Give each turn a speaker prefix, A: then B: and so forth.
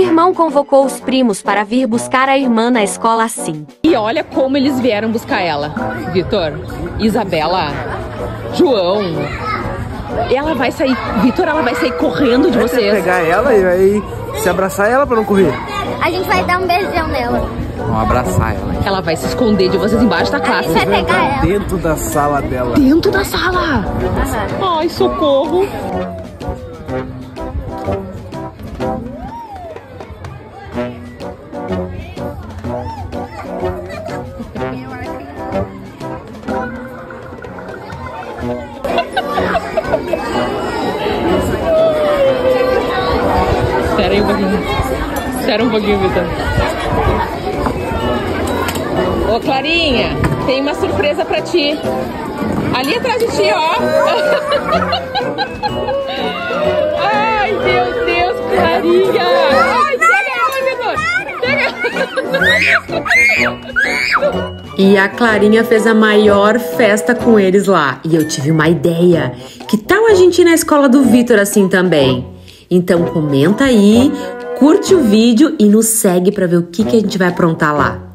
A: irmão convocou os primos para vir buscar a irmã na escola assim.
B: E olha como eles vieram buscar ela. Vitor, Isabela, João. Ela vai sair, Vitor, ela vai sair correndo de vocês.
C: Vai pegar ela e vai se abraçar ela pra não correr.
D: A gente vai dar um beijão nela.
C: Vamos abraçar ela.
B: Ela vai se esconder de vocês embaixo da classe.
D: A gente vai pegar ela.
C: Dentro da sala dela.
B: Dentro da sala. Ai, socorro. Espera aí um pouquinho. Espera um pouquinho, Vitor. Ô, Clarinha, tem uma surpresa pra ti. Ali atrás de ti, ó. Ai, meu Deus, Clarinha. Ai, pega ela, Vitor. Pega.
E: E a Clarinha fez a maior festa com eles lá. E eu tive uma ideia. Que tal a gente ir na escola do Vitor assim também? Então comenta aí, curte o vídeo e nos segue pra ver o que a gente vai aprontar lá.